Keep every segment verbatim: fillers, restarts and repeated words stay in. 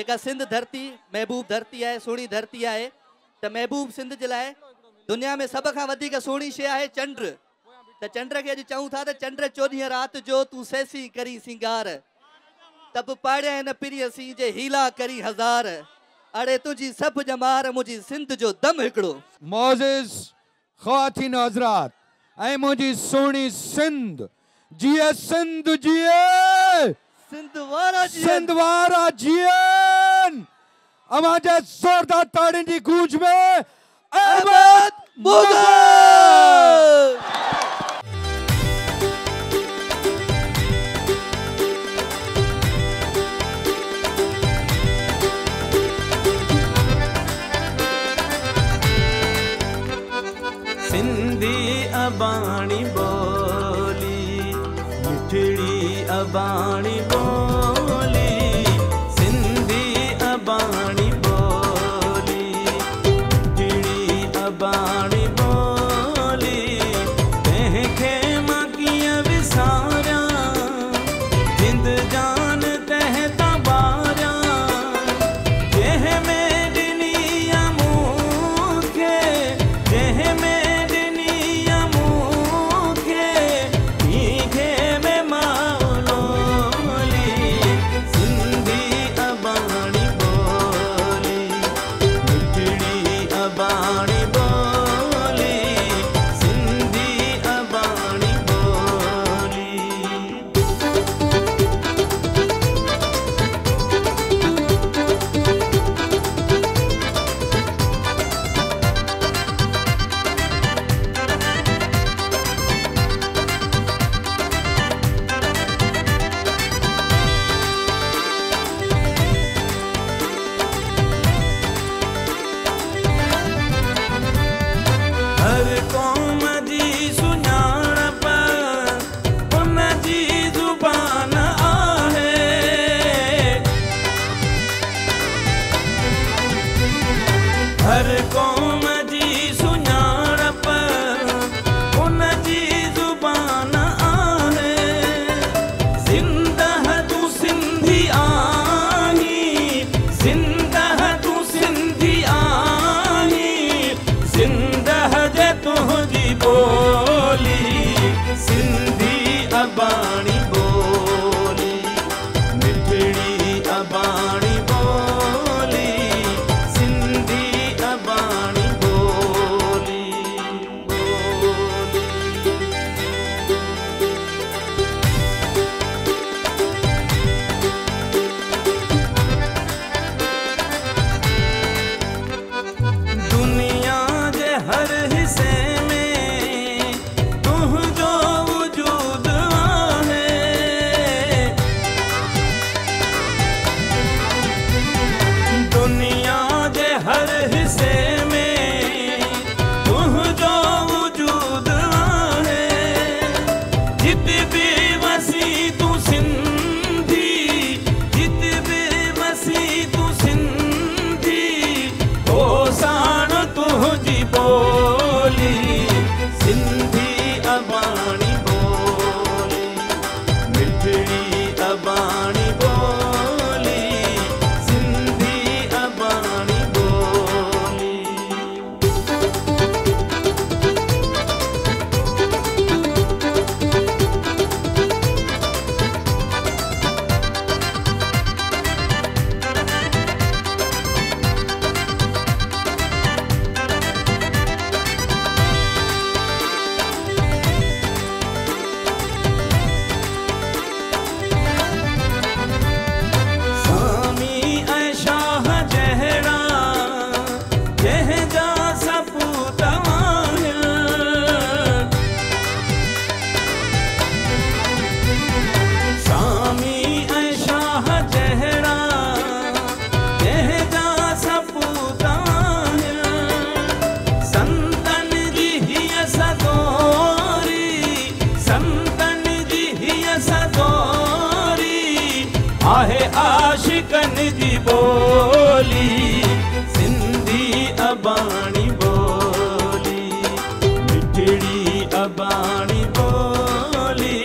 जेका सिंध धरती महबूब धरती है, सोनी धरती है, तो महबूब सिंध जे लाइ दुनिया में सब खां वधीक सोनी शइ आहे चंड। तो चंड के अॼु चऊं था तो चंड चोॾहीं रात जो तू सैसी करी सिंगार, तब पाड़िया न पिरियसी जे हीला करी हजार, अड़े तुझी सब जमार मुझी सिंध जो दम हिकड़ो। मोज़िज़ ख़वातीन हज़रात ऐं मुझी सोनी सिंध, जिए सिंध जिए, सिंध वारा जिए, सिंध वारा जिए। अवाज़ ज़ोरदार ताड़ियुनि जी गूंज में अहमद मुग़ल। सिंधी अबाणी बोली, मिठड़ी अबाणी बोली, सिंधी अबाणी बोली, मिठड़ी अबाणी बोली, तंहिंखे मां कीअं विसारियां, जिंद जान तहता ॿारियां, जंहिंमें ॾिनी आ मूंखे, जंहिंमें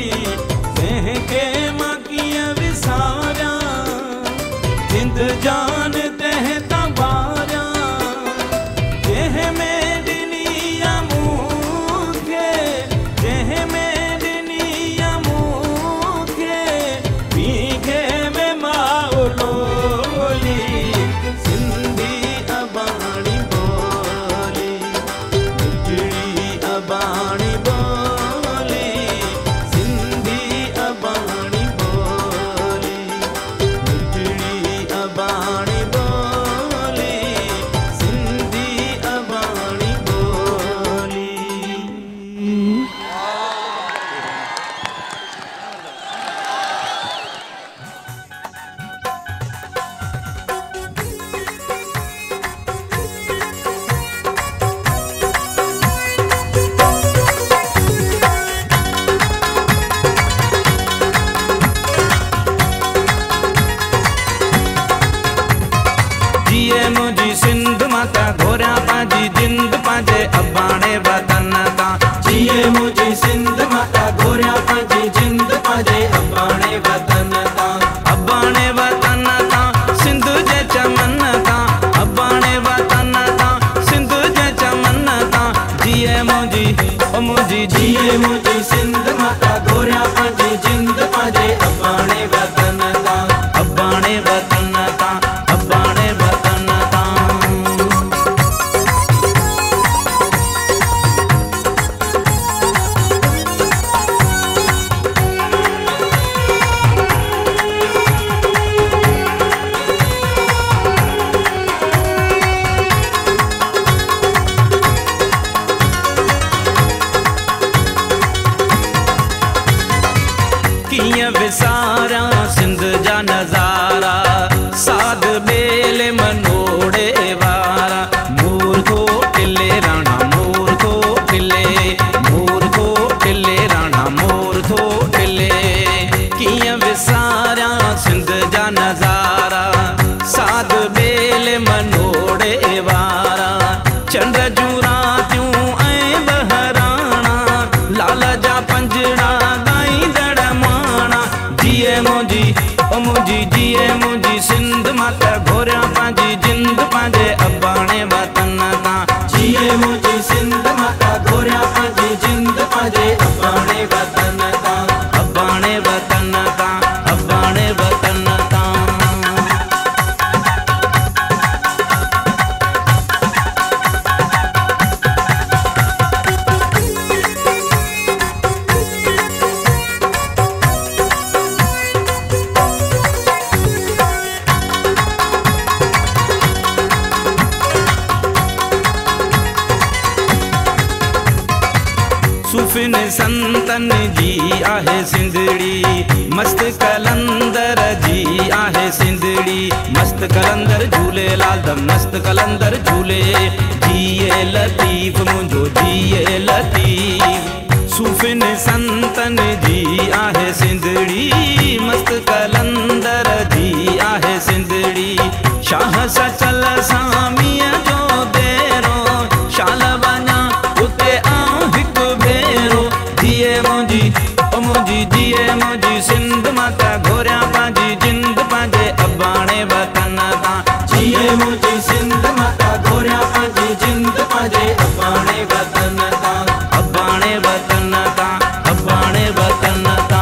जा पंहिंजी जिंद पंहिंजे अबाणे वतन तां अबाणे वतन तां सिंध जे चमन तां अबाणे वतन तां सिंध जे चमन तां जिए मुंहिंजी ओ मुंहिंजी जिए मुंहिंजी सिंध माता घोरिया पंहिंजी जिंद पंहिंजे अबाणे वतन तां अबाणे वतन तां अबाणे वतन तां कीअं विसारा सिंध जा नज़ारा साध बेले मनोड़े वारा मोर थो टिले राणा मोर थो टिले मोर थो टिले राणा मोर थो टिले कीअं विसारा सिंध जा नज़ारा साध बेले मनोड़े वारा चंड जूं रातियूं ऐं बहराणा लाल जा पंजड़ा गाईंदड़ माणा जिए मुंहिंजी ओ मुंहिंजी जिए मुंहिंजी सिंध माता घोरिया पंहिंजी जिंद पंहिंजे अबाणे वतन तां जिए मुंहिंजी सिंध माता घोरिया पंहिंजी जिंद पंहिंजे अबाणे वतन तां अबाणे वतन तां अबाणे वतन तां सूफिन संतन जी आहे सिंधड़ी मस्त कलंदर जी आहे सिंधड़ी मस्त कलंदर झूलेलाल द मस्त कलंदर झूले जिए लतीफ मुंहिंजो जिए लतीफ सूफिन संतन जी आहे सिंधड़ी मस्त कलंदर जी आहे सिंधड़ी शाह सचल सामीअ जो देरो शाल वञा उते आऊं हिकु भेरो जिए मुंहिंजी ओ मुंहिंजी जिए मुंहिंजी सिंध माता घोरिया पंहिंजी जिंद पंहिंजे अबाणे वतन तां जिए मुंहिंजी सिंध माता घोरिया पंहिंजी जिंद पंहिंजे अबाणे वतन तां अबाणे वतन तां अबाणे वतन तां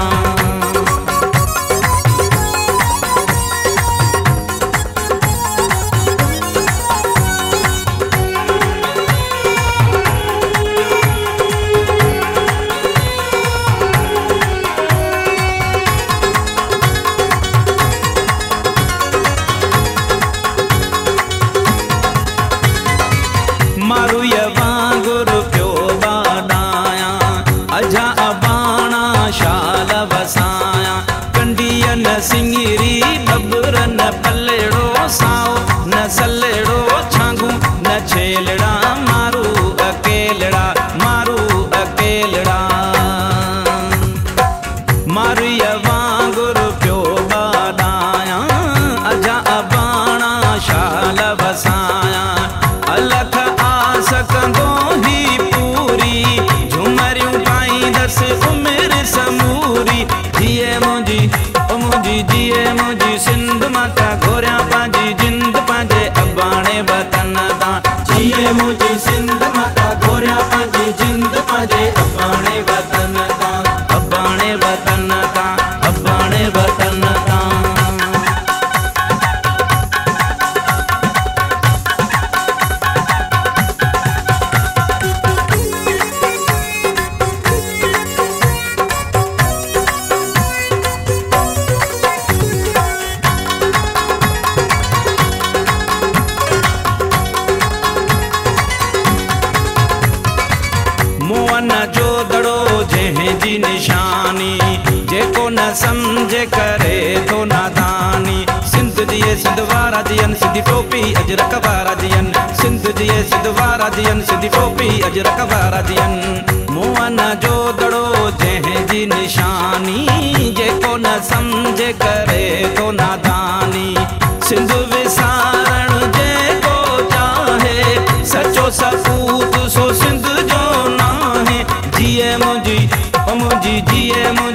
मारू य वांगुर पियो बाडाया अजा अबाणा शाल वसाया कंडीअ न सिंगिरी बबर न पलेड़ो साओ न सलेड़ो छांगू न छेलड़ा मारू अकेलड़ा मारू अकेलड़ा मारू य वांगुर पियो बाडाया अजा अबाणा शाल वसाया अलख सकंदो ही पूरी झुमरियूं पाईंदसि उमिरि समूरी जिए मुंहिंजी ओ मुंहिंजी जिए मुंहिंजी सिंध माता घोरिया पंहिंजी जिंद पंहिंजे अबाणे वतन तां जिए मुंहिंजी सिंध माता घोरिया पंहिंजी जिंद पंहिंजे अबाणे वतन तां अबाणे वतन तां अबाणे वतन तां मोहन जो दड़ो जंहिंजी निशानी जेको न सम्झे करे थो नादानी सिंध जिए सिंध वारा जियन सिंधी टोपी अजरक वारा जियन सिंध जिए सिंध वारा जियन सिंधी टोपी अजरक वारा जियन मोहन जो दड़ो जंहिंजी निशानी जेको न सम्झे करे थो नादानी सिंध विसारण जेको चाहे सचो सपूत सो सिंध जो नाहे जिए मुंहिंजी ओ मुंहिंजी जिए मुंहिंजी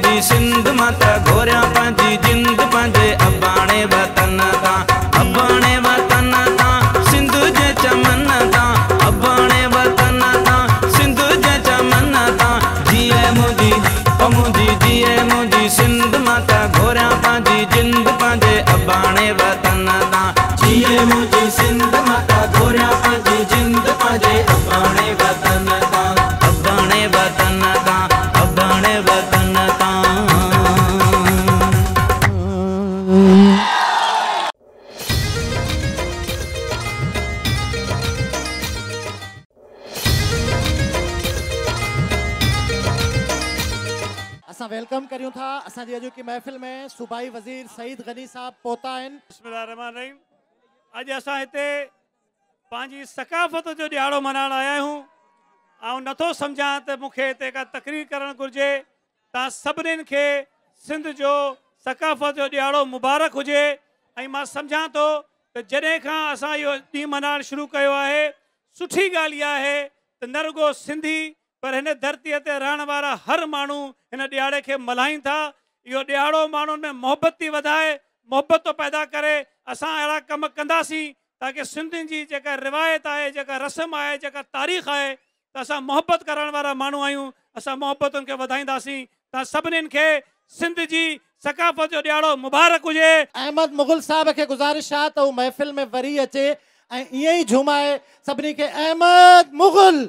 असांजी अॼु की महफ़िल में सूबाई वज़ीर सईद गनी साहब पहुता आहिनि। बिस्मिल्लाहिर्रहमानिर्रहीम। अॼु असां हिते पंहिंजी सकाफ़त जो ॾियारो मल्हाइण आया आहियूं। ऐं नथो सम्झां त मूंखे हिते का तक़रीर करणु घुरिजे। तव्हां सभिनीनि खे सिंध जो सकाफ़त जो ॾियारो मुबारक हुजे। ऐं मां सम्झां थो त जॾहिं खां असां इहो ॾींहुं मल्हाइणु शुरू कयो आहे, सुठी ॻाल्हि इहा आहे त न रुॻो सिंधी पर हिन धरतीअ ते रहण वारा हर माण्हू हिन ॾियारे खे मल्हाइनि था। इहो ॾियारो माण्हुनि में मोहबत थी वधाए, मोहबत थो पैदा करे। असां अहिड़ा कम कंदासीं ताकी सिंधियुनि जी जेका रिवायत आहे, जेका रस्म आहे, जेका तारीख़ आहे, त असां मोहबत करण वारा माण्हू आहियूं। असां मोहबतुनि खे वधाईंदासीं। तव्हां सभिनीनि खे सिंध जी सकाफ़त जो ॾियारो मुबारक हुजे। अहमद मुग़ल साहब खे गुज़ारिश आहे त हू महफ़िल में वरी अचे ऐं ईअं ई झुमाए सभिनी खे। अहमद मुग़ल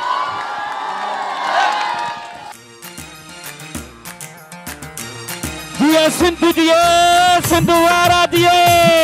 दिए सिंध दिए सिंध वारा दिए।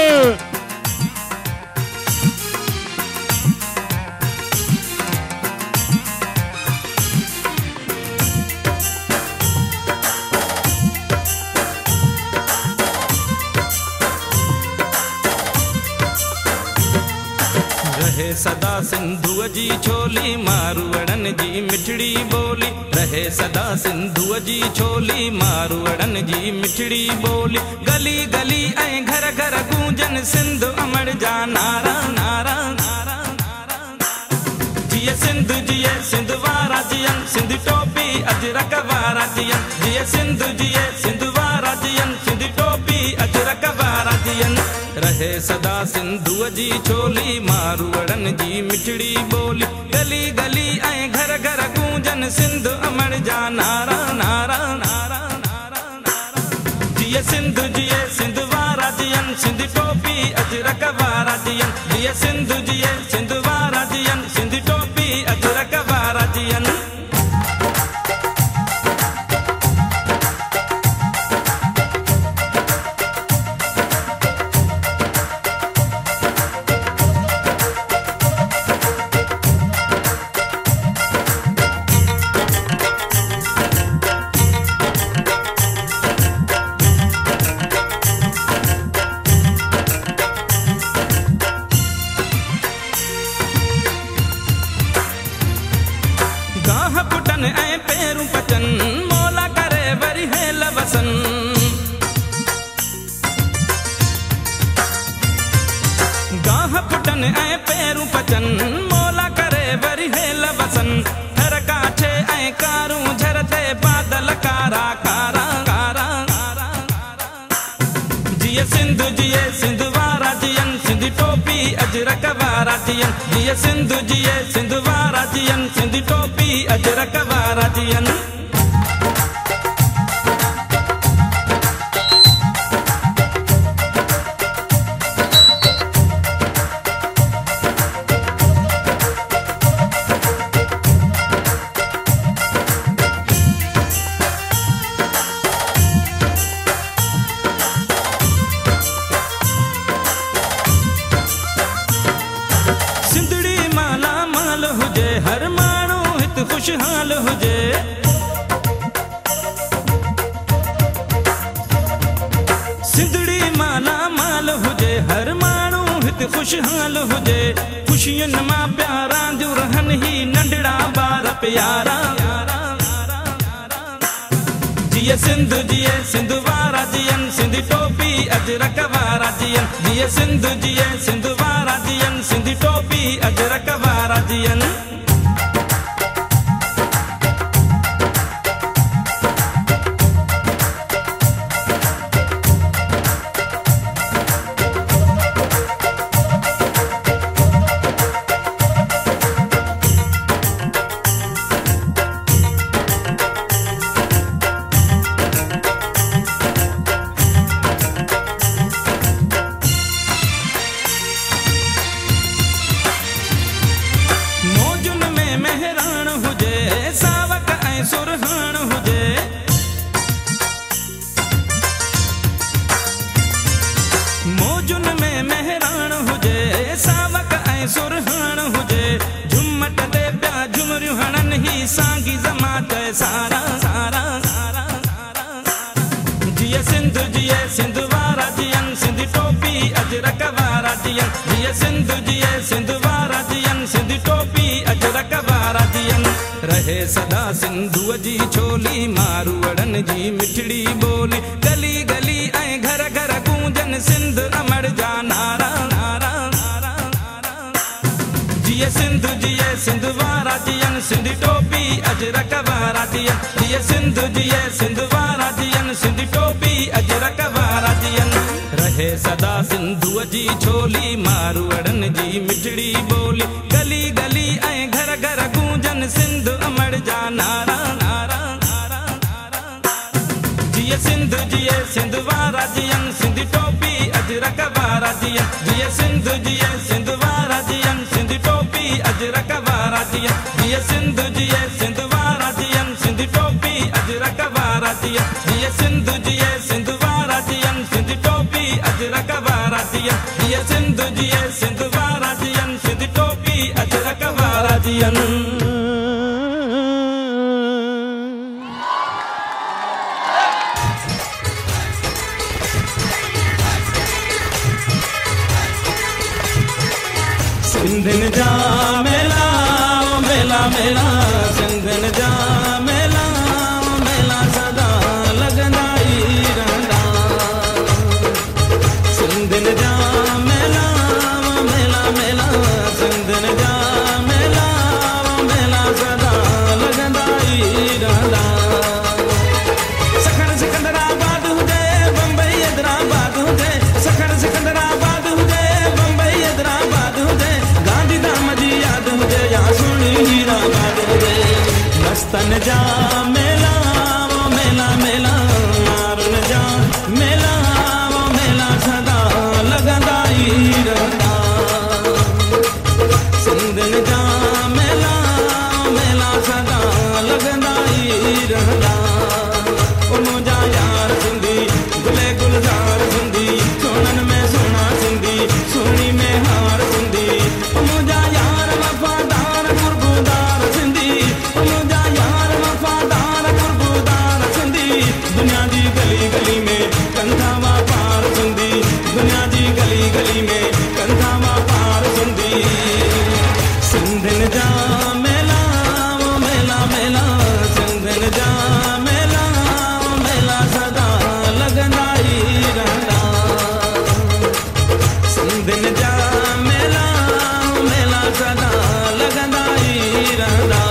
रहे सदा सिंधुअ जी छोली मारूअड़न जी मिठड़ी बोली। रहे सदा सिंधुअ जी छोली मारूअड़न जी मिठड़ी बोली। गली गली ऐं घर घर गूंजन सिंध अमर जा नारा नारा नारा नारा। जिए सिंध जिए सिंध वारा जियन सिंध टोपी अजरक वारा जियन। जिए सिंध जिए सिंध वारा जियन सिंध टोपी अजरक वारा जियन। रहे सदा सिंधुअ जी छोली मारूअड़न जी मिठड़ी बोली। गली गली ऐं घर घर गूंजन सिंध अमर जा नारा नारा नारा नारा नारा। जिए सिंध जिए सिंध वारा जियन सिंध टोपी अजरक वारा जियन। जिए सिंध जिए सिंध वारा जियन सिंध टोपी अजरक वारा जियन। जिए सिंध जिए सिंध वारा जियन सिंध टोपी अजरक वारा जियन। खुशहाल हुजे सिंधड़ी माला माल हुजे हर माण्हू हिते खुशहाल हुजे। खुशियुनि मां प्यारा जो रहन ही नंढड़ा ॿार प्यारा। जिए सिंध जिए सिंध वारा जियन सिंध टोपी अजरक वारा जियन। जिए सिंध जिए सिंध वारा जियन सिंध टोपी अजरक वारा जियन। मौज जिए सिंध जिए सिंध वारा जियन सिंधी टोपी अजरक वारा जियन जिए सिंध जिए सिंध वारा जियन सिंधी टोपी अजरक वारा जियन रहे सदा सिंधुअ जी छोली मारूअड़न जी मिठड़ी बोली गली गली ऐं घर घर गूंजन सिंध अमर जा नारा नारा नारा नारा जिए सिंध जिए सिंध वारा जियन सिंधी टोपी अजरक वारा जियन जिए सिंध जिए सिंध वारा जियन सिंधी टोपी अजरक वारा जियन रहे सदा सिंधुअ जी छोली मारूअड़न जी मिठड़ी बोली गली गली ऐं घर घर गूंजन सिंध अमर जा नारा नारा नारा नारा जिए सिंध जिए सिंध वारा जियन सिंधी टोपी अजरक वारा जियन जिए सिंध जिए सिंध वारा जियन सिंधी टोपी अजरक वारा जियन जिए सिंध जिए सिंध वारा जियन सिंधी टोपी अजरक वारा जियन जिए सिंध जिए सिंध वारा जियन सिंधी टोपी अजरक वारा जियन जिए सिंध जिए सिंध वारा जियन सिंधी टोपी अजरक वारा जियन सिंधन जा मेला मेला मेला सिंधन जा मेला मेला सदा लगंदा ई रहंदा सिंधन जा मेला मेला मेला सिंधन जा मेला मेला सदा लगंदा ई रहंदा सखर सिकंदराबाद हुजे बम्बई हैदराबाद हुजे सखर सिकंदराबाद हुजे बम्बई हैदराबाद हुजे गांधीधाम जी याद हुजे या सुनी हीराबाद हुजे मस्तन जा मेला वो मेला मेला मारुन जा मेला वो मेला सदा लगंदा ई रहंदा सिंधन जा मेला मेला सदा लगंदा ई रहंदा ओ मुंहिंजा यार सिंधी गुले गुलजार सिंधी सोनन में सोना सिंधी सोनी में हार सिंधी ओ मुंहिंजा यार वफादार गुरगुदार सिंधी ओ मुंहिंजा यार वफादार गुरगुदार सिंधी दुनिया जी गली गली में कंधा वापार सिंधी दुनिया जी गली गली में कंधा वापार सिंधी सिंधन जा मेला वो मेला मेला सिंधन जा मेला वो मेला सदा लगंदा ई रहंदा सिंधन जा मेला वो मेला सदा लगंदा ई रहंदा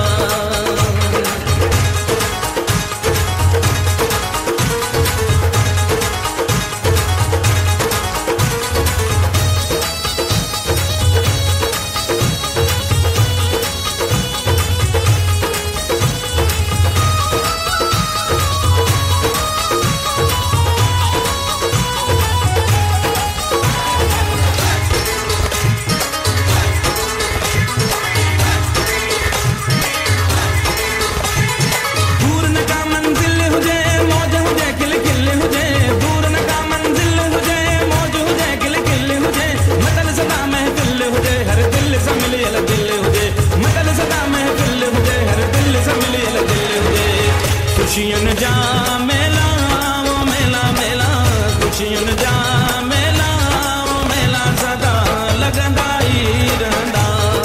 दूर न का मंजिल हुजे मौज हुजे किल किल हुजे दूर न का मंजिल हुजे मौज हुजे किल किल हुजे मदल सदा महफिल हुजे हर दिल से मिलियल दिल हुजे मदल सदा महफिल हुजे हर दिल से मिलियल दिल हुजे खुशियन जा मेला वो मेला मेला खुशियन जा मेला वो मेला सदा लगंदा ई रहंदा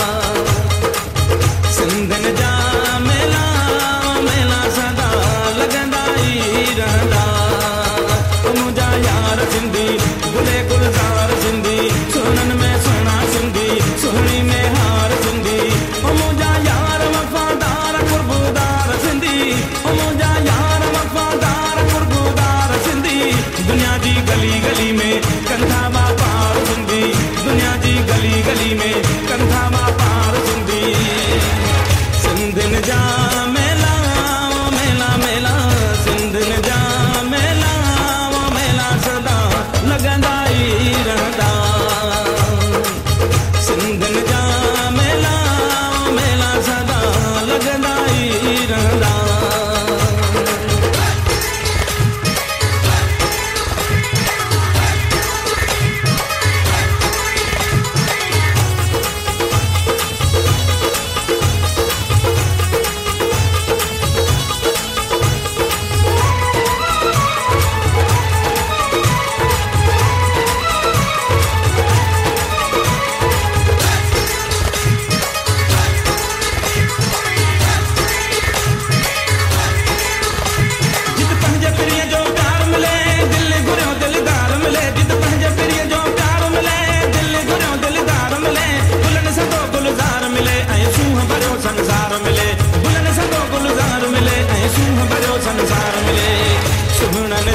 सिंधन जा मेला मेला सदा लगंदा ई रहंदा ओ मुंहिंजा यार सिंधी गुले गुलजार सिंधी सोनन में सोना सिंधी सोहणी में हार सिंधी ओ मुंहिंजा यार वफादार गुरगुदार सिंधी ओ मुंहिंजा यार वफादार गुरगुदार सिंधी दुनिया जी गली गली में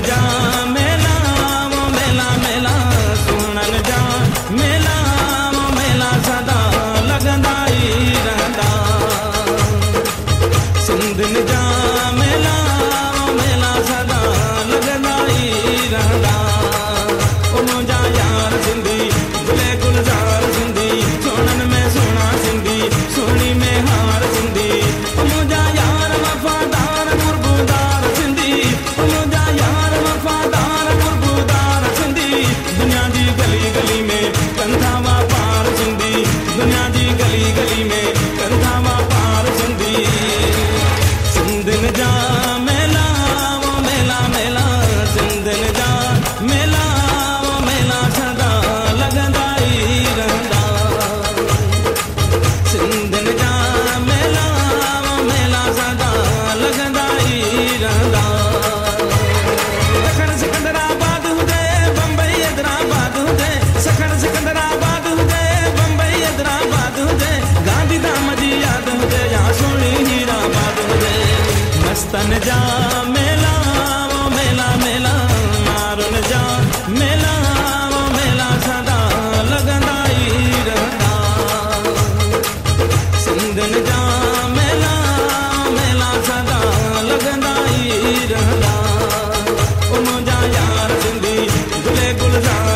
जा मेला वो मेला मेला सुनन जा मेला वो मेला सदा लगंदा ही रहंदा सिंधन जा मेला वो मेला सदा लगंदा ही रहंदा ओ मुंहिंजा यार सिंधी गुले गुलजार सिंधी सोनन में सोना सिंधी सोनी में हार सिंधी ओ मुंहिंजा यार वफादार गुरगुदार सिंधी ओ मुंहिंजा यार वफादार गुरगुदार सिंधी दुनिया जी गली गली में कंधा वापार सिंधी दुनिया जी गली गली में कंधा वापार सिंधी सिंधन जा मेला वो मेला मेला सिंधन जा मेला वो मेला सदा लगंदा ही रहंदा सिंधन जा मेला वो मेला सदा लगंदा ही रहंदा सखण सिकंदराबाद हुजे बंबई हैदराबाद हुजे सखण सिकंदराबाद हुजे बंबई हैदराबाद हुजे गांधी धाम जी याद हुजे या सोनी हीराबाद हुजे मस्तन जा मेला वो मेला मेला मारुन जा मेला वो मेला सदा लगंदा ही रहंदा सिंधन जा मेला मेला सदा लगंदा ही रहंदा ओ मुंहिंजा यार सिंधी गुले गुलजार